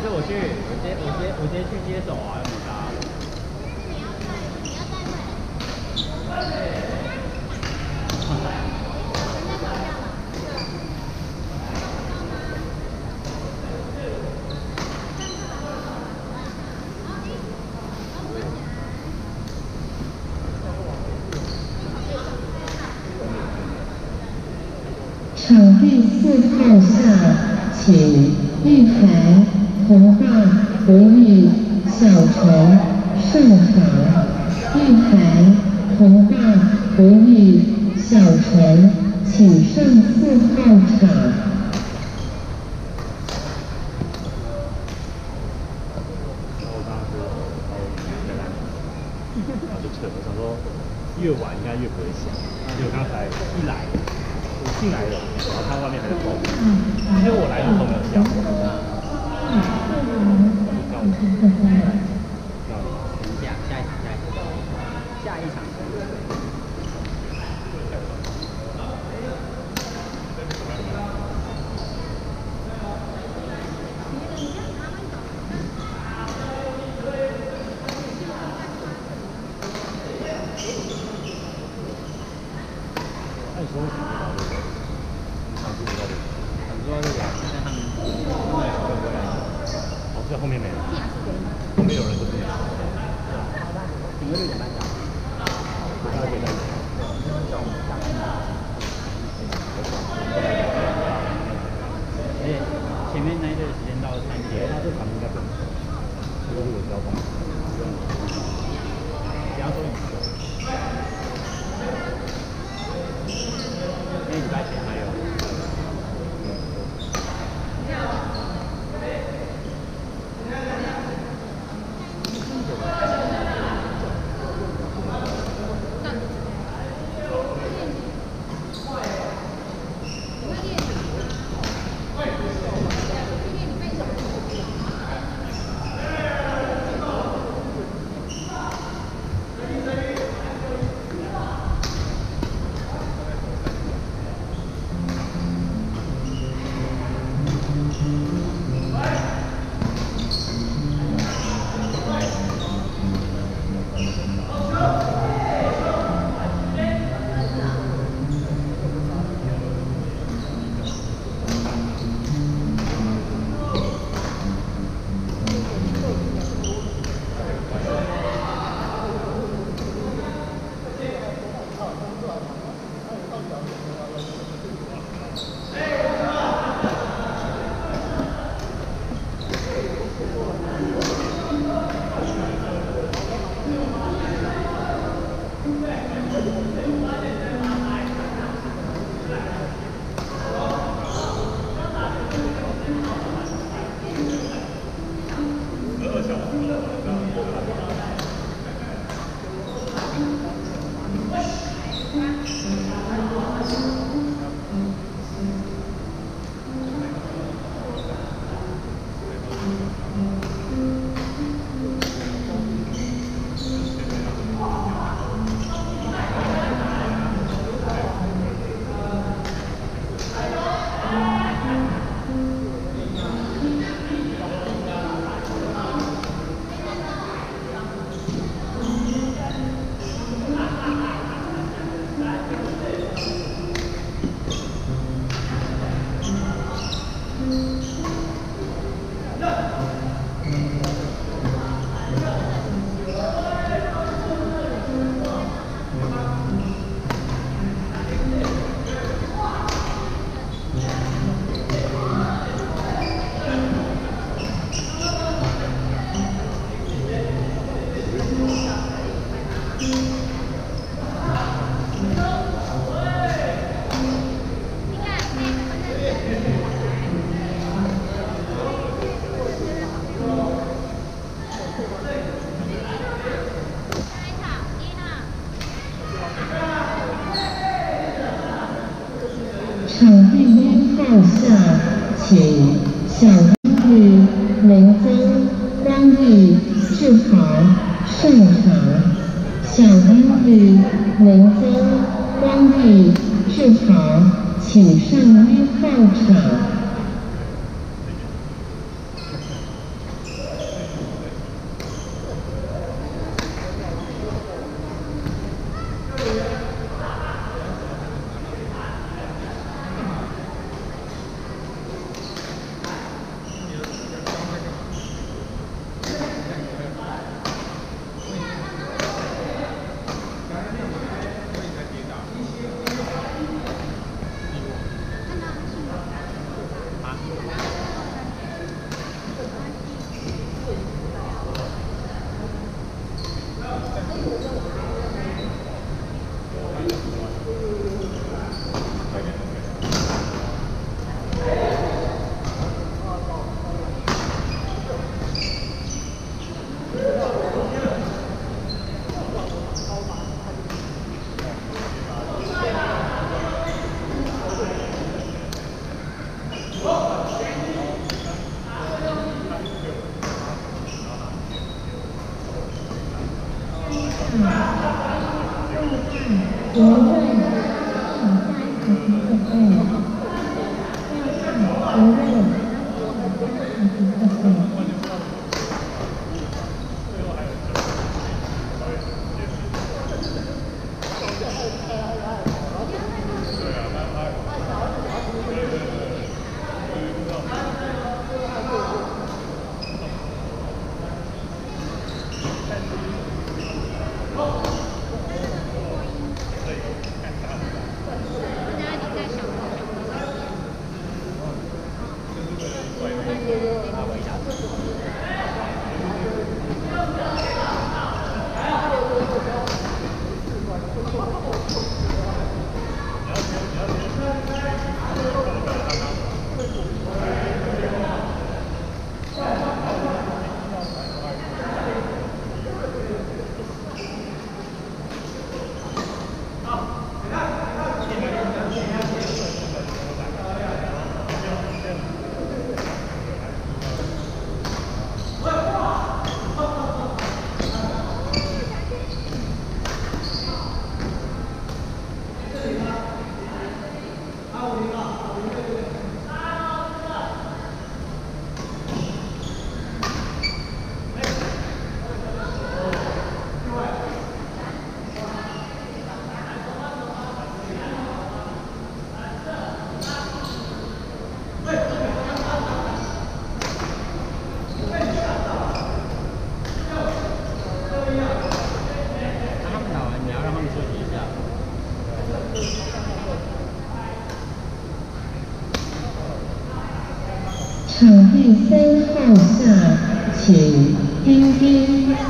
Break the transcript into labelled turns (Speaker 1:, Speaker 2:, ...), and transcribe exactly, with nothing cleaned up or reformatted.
Speaker 1: 是我去，我直接我直接我直接去接手啊，没差。
Speaker 2: 场地四号下，请玉涵、洪大、吴玉、小陈上场。玉涵、洪大、吴玉、小陈，请上四号场。
Speaker 3: 然后就扯，我想说越晚应该越不会响，结果刚才一来。我进来了，然后他外面还在报，因为我来的时候没有叫，嗯，叫我，叫你，
Speaker 1: 等一下，下一场，下一场，下一场。
Speaker 3: 那你说为什么要这个？你想住不到这个？
Speaker 1: 想住到这个，但是他们后面会不会来？
Speaker 3: 哦，这后面没人，后面有人就不行。
Speaker 1: 顶个六点半到。
Speaker 3: 大家可以再讲。
Speaker 1: 而且前面那一队的时间到三点，
Speaker 3: 他这场应该不用收，这个会有交通，不用。
Speaker 1: 不要说你说。因为礼拜前还有。
Speaker 2: 场地一号下，请小玉、林增、光玉、志豪上场。小玉、林增、光玉、志豪，请上一号场。 场地三号下，请丁丁。